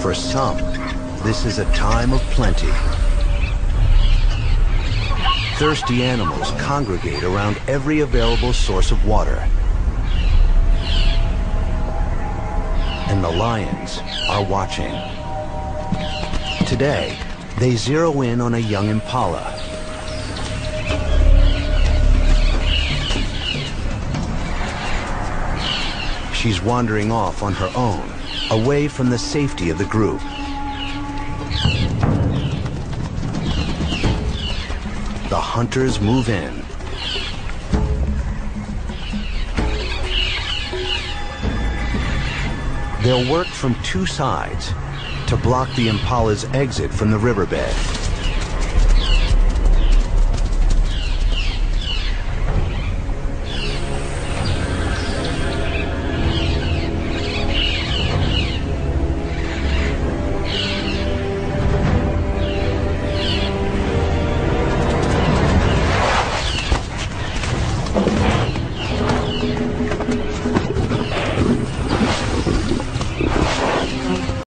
For some, this is a time of plenty. Thirsty animals congregate around every available source of water. And the lions are watching. Today, they zero in on a young impala. She's wandering off on her own, away from the safety of the group. The hunters move in. They'll work from two sides to block the impala's exit from the riverbed.